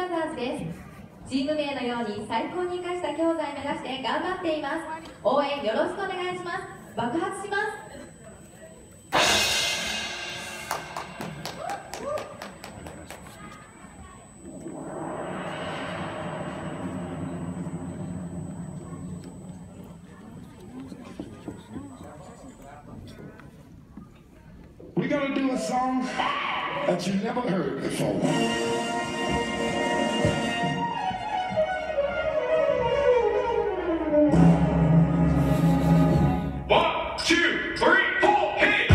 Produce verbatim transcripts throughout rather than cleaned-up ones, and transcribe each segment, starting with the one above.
マザーズです。チーム名のように最高に生かした教材目指して頑張っています。応援よろしくお願いします。爆発します。 We're gonna do a song that you never heard before. One, two, three, four, hit!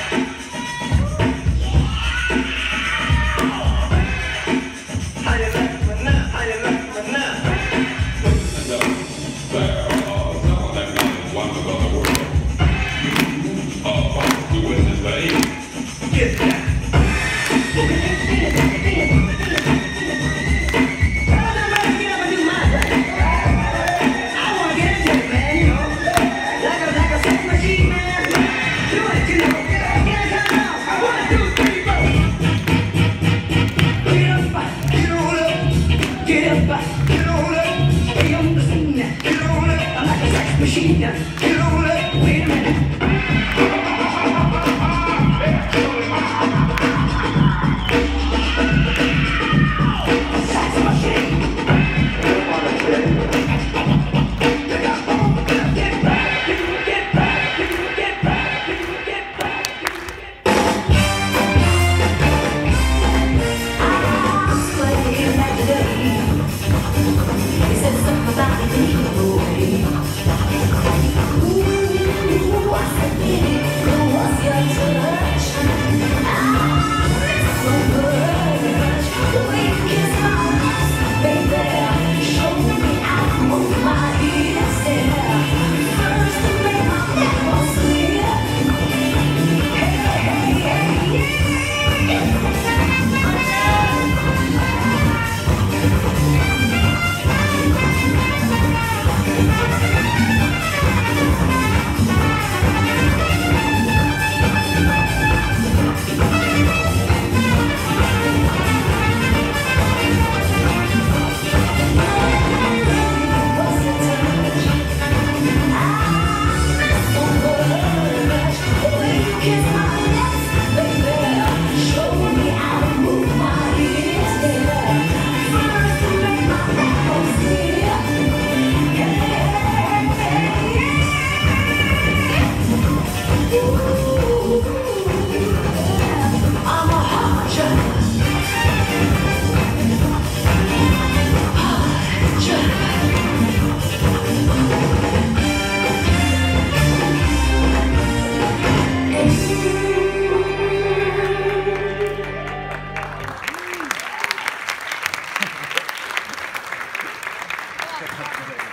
How you like me now? How you like me now? There are no that means one to go to work. You are doing this, baby. Get that. Machine gun, get on up, wait a minute. Sex machine. Get back, people, get back, people, get back, people, get back, people, get back. I'm sweating that today. He said something about the evil way. Thank you.